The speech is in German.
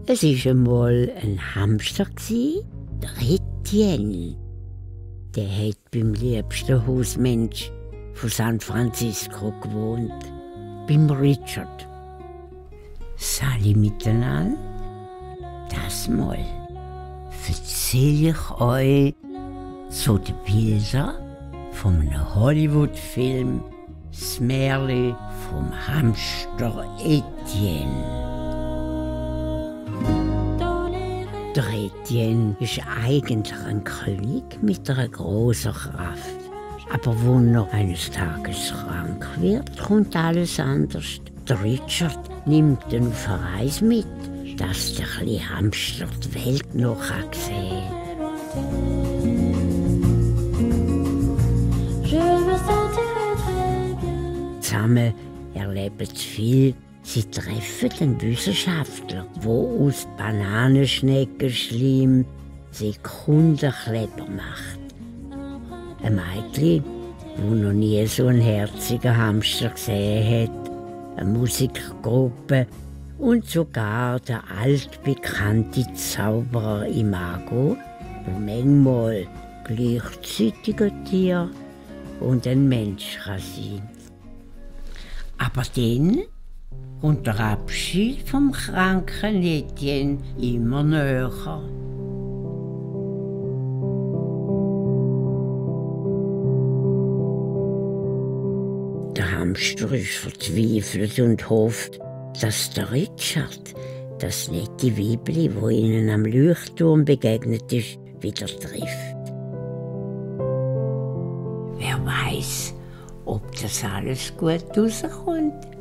Es war einmal ein Hamster, der Etienne. Der hat beim liebsten Hausmensch von San Francisco gewohnt, beim Richard. Sali miteinander, das Mal erzähle ich euch so die Bilder von einem Hollywood-Film «Das Märchen vom Hamster Etienne». Der Etienne ist eigentlich ein König mit einer großen Kraft. Aber wenn er eines Tages krank wird, kommt alles anders. Der Richard nimmt ihn auf eine Reise mit, dass der kleine Hamster die Welt noch sehen kann. Zusammen erleben sie viel. Sie treffen einen Wissenschaftler, der aus Bananenschneckenschleim Sekundenkleber macht. Ein Mädchen, das noch nie so einen herzigen Hamster gesehen hat, eine Musikgruppe und sogar der altbekannte Zauberer Imago, der manchmal gleichzeitig ein Tier und ein Mensch kann sein. Aber dann und der Abschied vom kranken Etienne immer näher. Der Hamster ist verzweifelt und hofft, dass der Richard, das nette Weibli, wo ihnen am Leuchtturm begegnet ist, wieder trifft. Wer weiß, ob das alles gut rauskommt.